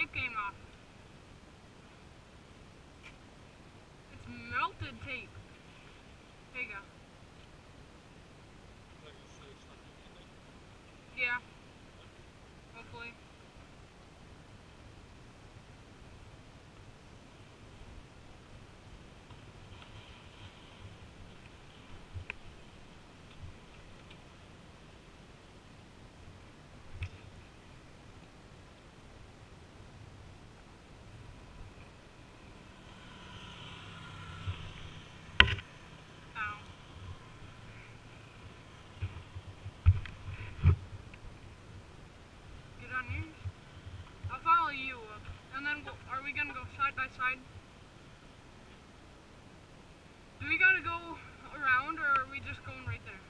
tape came off. It's melted tape. There you go. Yeah. Hopefully. I'll follow you up. And then are we gonna go side by side? Do we gotta go around or are we just going right there?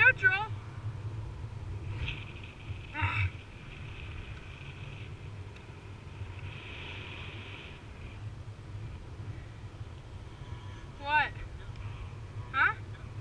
neutral. What? Huh?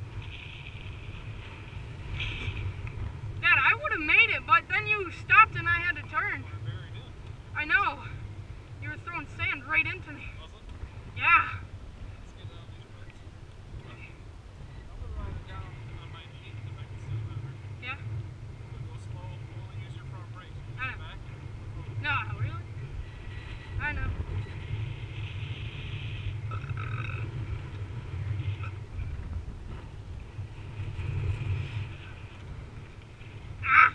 Dad, I would have made it, but then you stopped and I had to turn. I know. You were throwing sand right into me. Yeah. Yeah? No, really? I know. Ah!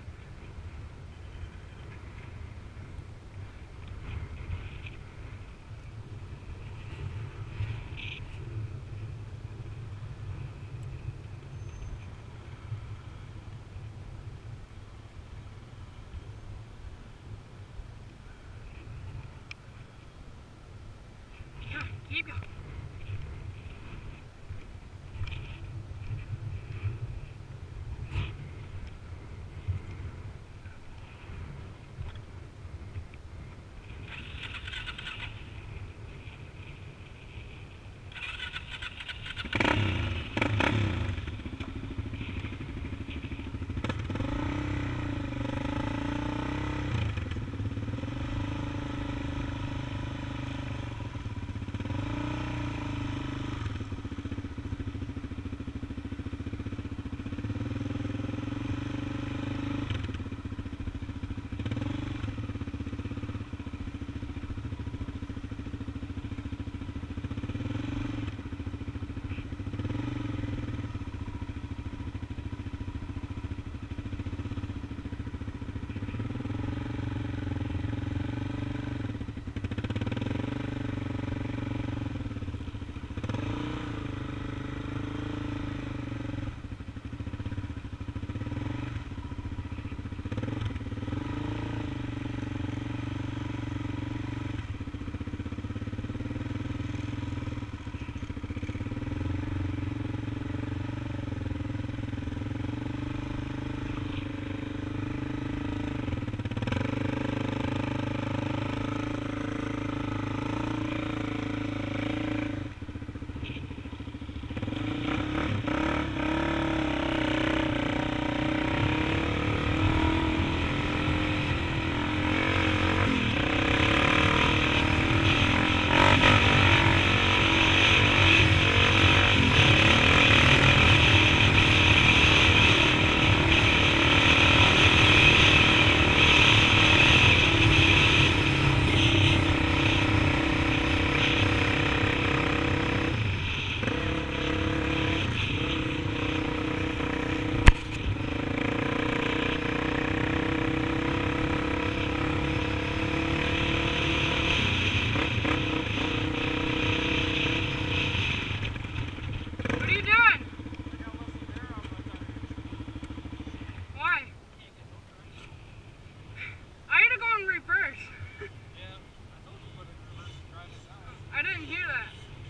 Yeah, keep going. What are you doing? Why? I had to go in reverse. I didn't hear that.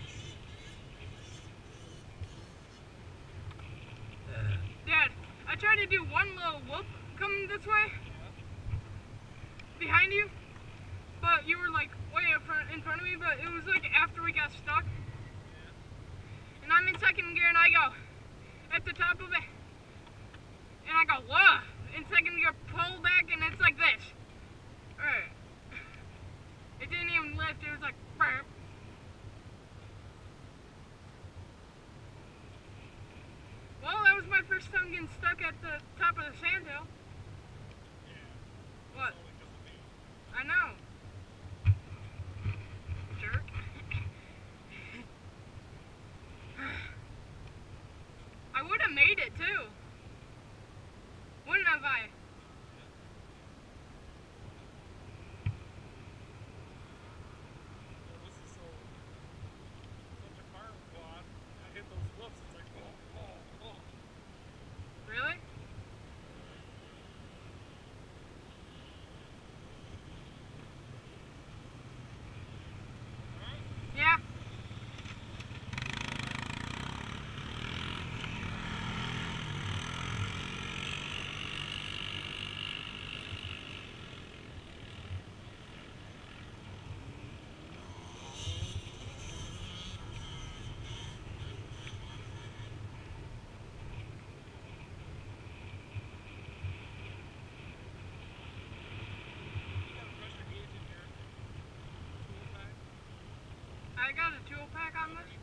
Dad, I tried to do one little whoop coming this way, behind you, but you were like way up front, in front of me, but it was like after we got stuck. And I'm in second gear and I go at the top of it, and I go, whoa, in second gear, pull back, and it's like this. Alright. It didn't even lift, it was like, burp. Well, that was my first time getting stuck at the top of the sandhill. Yeah. What? I know. Jerk. I would have made it too. Wouldn't have I? This is such a farm quad. I hit those whoops, it's like, oh. Really? back on this?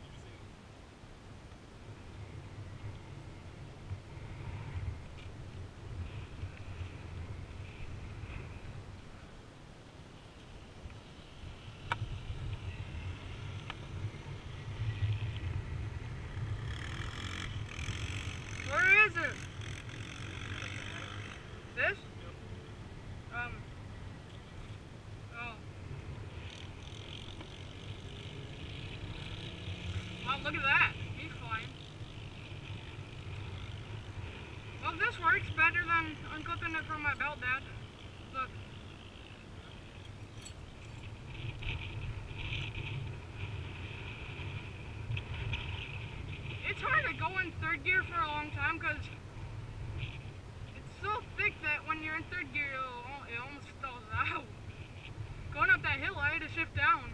Where is it? This? Oh. Wow, look at that. He's flying. Well, this works better than unclipping it from my belt, Dad. Look. It's hard to go in third gear for a long time because it's so thick that when you're in third gear, it almost stalls out. Going up that hill, I had to shift down.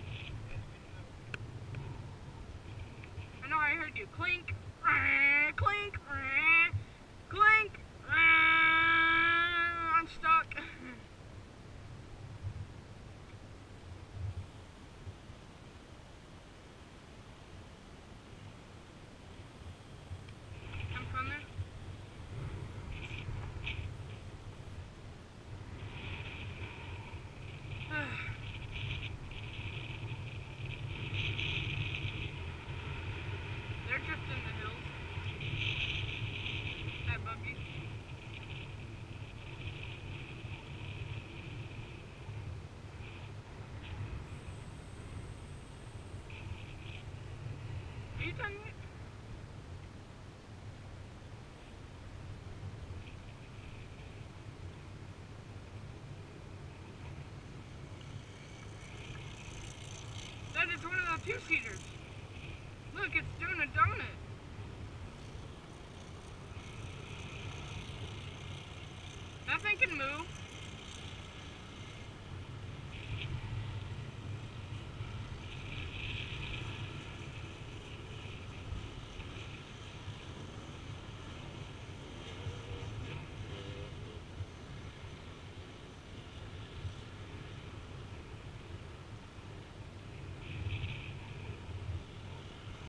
I know I heard you clink, clink, clink. I'm stuck. I'm coming. They're drifting the hills. That buggy. Are you done yet? That is one of the two-seaters. Look, it's doing a donut. That thing can move.